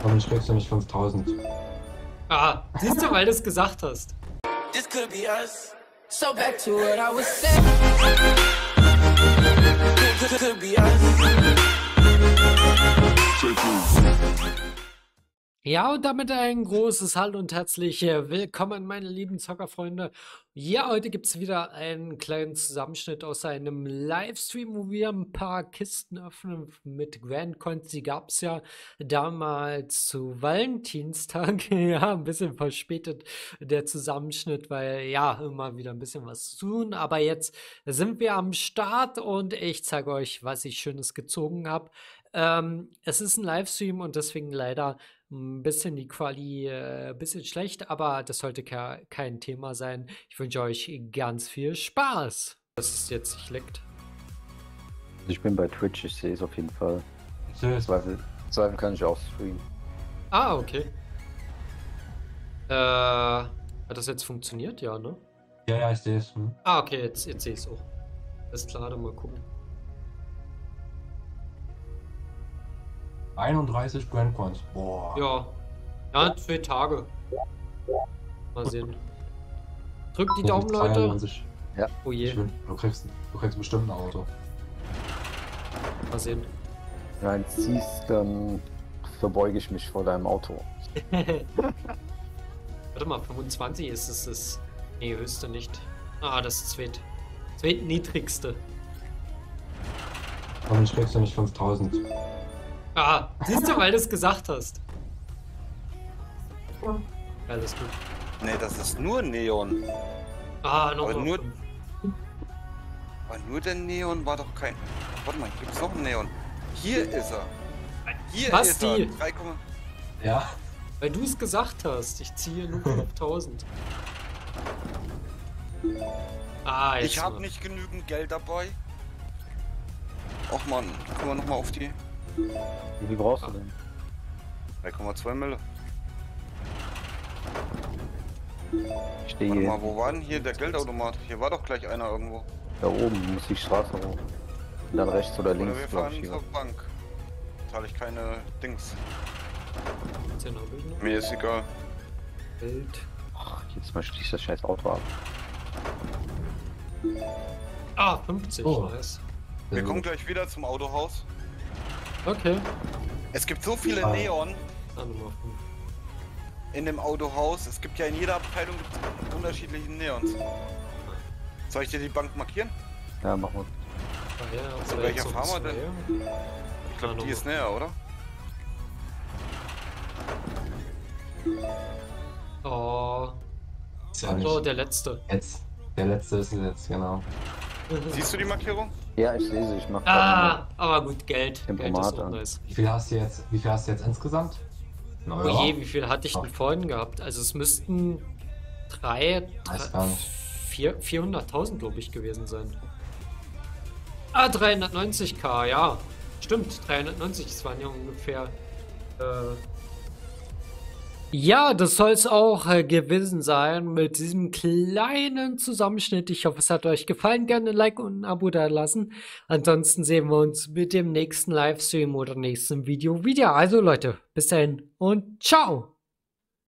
Warum sprichst du nicht 5000? Ah, siehst du, weil du es gesagt hast. This could be us. So back to what I was saying. Could be us. Ja, und damit ein großes Hallo und herzlich willkommen, meine lieben Zockerfreunde. Ja, heute gibt es wieder einen kleinen Zusammenschnitt aus einem Livestream, wo wir ein paar Kisten öffnen mit Grand Coins. Die gab es ja damals zu Valentinstag. Ja, ein bisschen verspätet der Zusammenschnitt, weil ja, immer wieder ein bisschen was zu tun. Aber jetzt sind wir am Start und ich zeige euch, was ich Schönes gezogen habe. Es ist ein Livestream und deswegen leider ein bisschen die Quali, bisschen schlecht, aber das sollte kein Thema sein. Ich wünsche euch ganz viel Spaß. Dass es jetzt nicht leckt. Ich bin bei Twitch, ich sehe es auf jeden Fall. Ich sehe es. Zweifel kann ich auch streamen. Ah, okay. Hat das jetzt funktioniert? Ja, ne? Ja, ich sehe es. Ah, okay, jetzt sehe ich es auch. Alles klar, dann mal gucken. 31 Grand Coins. Boah. Ja. Ja, 2 Tage. Mal sehen. Drückt die Daumen, Leute. 92. Ja. Oh je. Schön. Du kriegst bestimmt ein Auto. Mal sehen. Wenn du eins ziehst, dann verbeuge ich mich vor deinem Auto. Warte mal, 25 ist es das. Nee, höchste nicht. Ah, das zweitniedrigste. Warum sprichst du nicht 5000? Ah, siehst du, weil du es gesagt hast. Ja, alles gut. Nee, das ist nur Neon. Ah, noch Aber mal. nur der Neon war doch kein... Warte mal, gibt's noch einen Neon? Hier ist er. Hier Basti. ist er. 3, Ja. Weil du es gesagt hast. Ich ziehe nur 5000. Ah, jetzt ich habe mal. nicht genügend Geld dabei. Och man, können wir nochmal auf die Wie viel brauchst du denn? 3,2 Mille. Ich stehe Warte hier. mal, wo war denn hier der Geldautomat? Hier war doch gleich einer irgendwo. Da oben, muss die Straße hoch. Und dann rechts oder Oder links, wir glaube fahren ich. zur Bank. Zahle ich keine Dings. 10 habe ich noch. Mir ist egal. Geld. Ach, jetzt mal schließt das scheiß Auto ab. Ah, 50. Oh. Nice. Wir kommen gleich wieder zum Autohaus. Okay. Es gibt so viele Ah. Neon Ah, Nummer 5. in dem Autohaus. Es gibt ja in jeder Abteilung unterschiedliche Neons. Soll ich dir die Bank markieren? Ja, mach mal. Ah, ja, das Zu war welcher jetzt so fahren wir zwei. Ich glaube, die ist näher, oder? Oh. Ist ja So, nicht. der letzte. Jetzt. Der letzte ist jetzt, genau. Siehst du die Markierung? Ja, ich sehe sie, ich mach Ah, aber gut, Geld. Geld ist Tempomat auch an. nice. Wie viel hast du jetzt insgesamt? Ein Euro? Oh je, wie viel hatte ich denn vorhin gehabt? Also es müssten Weiß gar nicht. 400.000, glaube ich, gewesen sein. Ah, 390k, ja. Stimmt, 390, das waren ja ungefähr... Ja, das soll es auch gewesen sein mit diesem kleinen Zusammenschnitt. Ich hoffe, es hat euch gefallen. Gerne ein Like und ein Abo da lassen. Ansonsten sehen wir uns mit dem nächsten Livestream oder nächsten Video wieder. Also Leute, bis dahin und ciao!